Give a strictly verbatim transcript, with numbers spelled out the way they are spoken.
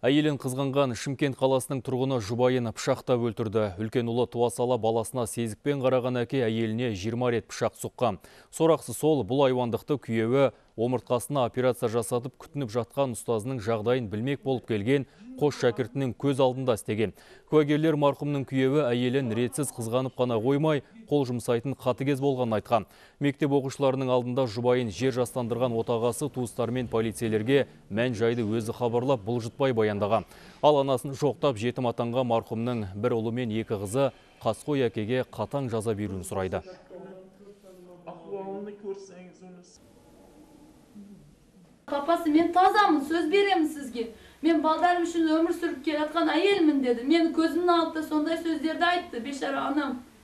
Әйелін қызғанған Шымкент қаласының тұрғыны жұбайын пышақтап өлтірді. Үлкен ұлы туа сала баласына сезікпен қараған әке әйеліне жиырма рет пышақ соққан. Сорақсы сол, бұл айуандықты күйеуі омыртқасына операция жасатып күтініп жатқан ұстазының жағдайын білмек болып келген қос шәкіртінің көз алдында істеген. Куәгерлер марқұмның күйеуі әйелін ретсіз қызғанып қана қоймай, қол жұмсайтын қатыгез болғанын айтқан. Мектеп оқушыларының алдында жұбайын жер жастандырған отағасы туыстарымен полицейлерге мән жайды өзі хабарлап бұлжытпай баяндаған. Ал анасын жоқтап жетім атанған марқұмның бір ұлы мен екі қызы қаскөй әкеге қатаң жаза беруін сұрайды. Папасы, мен тазамын, сөз беремін сізге. Мен балдарым үшін өмір сүріп келе жатқан әйелмін деді. Мен көзімнің алдында сондай сөздерді айтты, бейшара анам.